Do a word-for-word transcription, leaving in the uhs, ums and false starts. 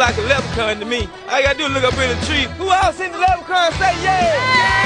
like a leprechaun to me. All you gotta do is look up in the tree. Who all seen the leprechaun say yeah? Yeah!